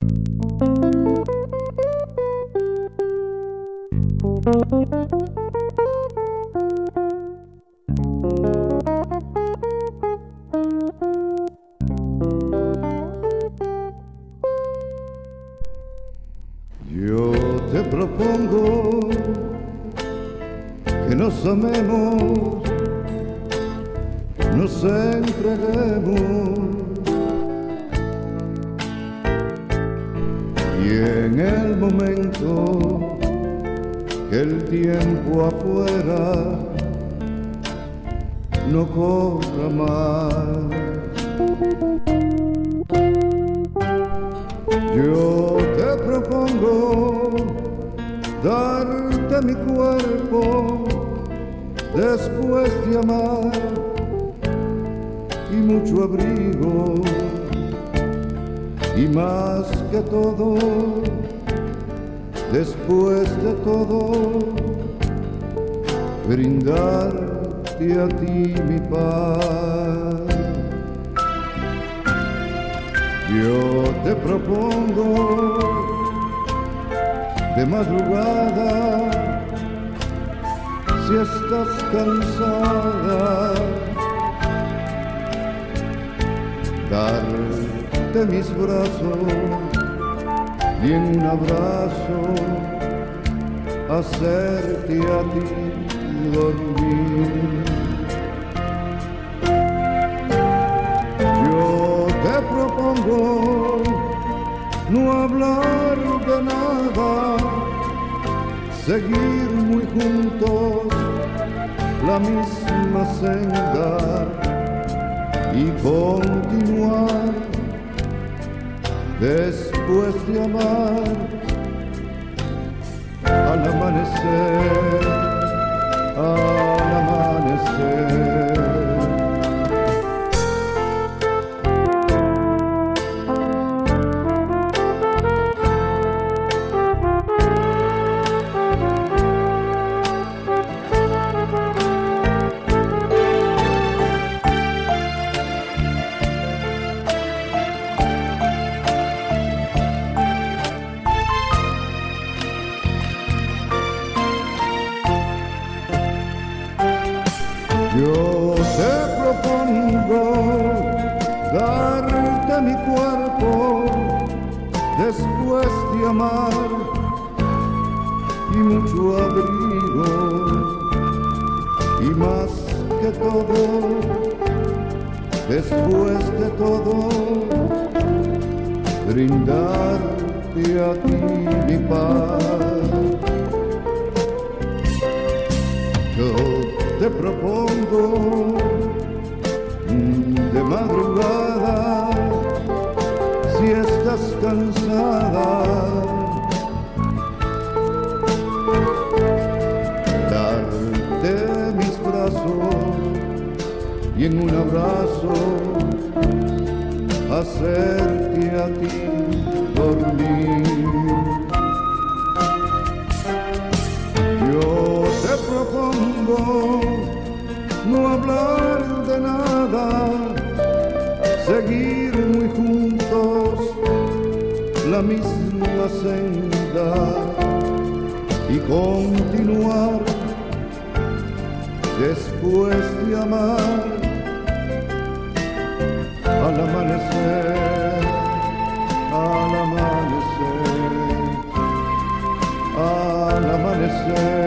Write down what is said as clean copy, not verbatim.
Yo te propongo que nos amemos, nos entreguemos y en el momento que el tiempo afuera no corra más, yo te propongo darte mi cuerpo después de amar y mucho abrigo y más que todo, después de todo, brindarte a ti mi paz. Yo te propongo de madrugada, si estás cansada, darte mis brazos y en un abrazo hacerte a ti dormir. Yo te propongo no hablar de nada, seguir muy juntos la misma senda y continuar después de amar al amanecer, al amanecer. Yo te propongo darte mi cuerpo después de amar y mucho abrigo y más que todo, después de todo, brindarte a ti mi paz. Yo te propongo de madrugada, si estás cansada, darte mis brazos y en un abrazo hacerte a ti dormir. Yo te propongo no hablar de nada, seguir muy juntos la misma senda y continuar después de amar al amanecer, al amanecer, al amanecer.